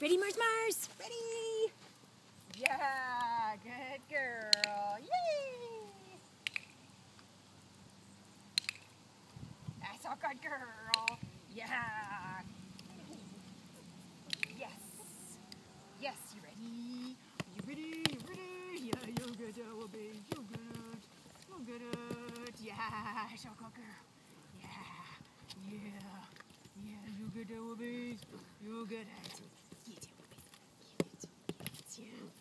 Ready, Mars Mars? Ready? Yeah, good girl. Yay! That's a good girl. Yeah. Yes. Yes, you ready? You ready? You ready? Yeah, you're good, baby. You're good. You're good. Yeah, so good girl. Yeah. Yeah. Yeah, you good, baby. You're good. Get it. Get it.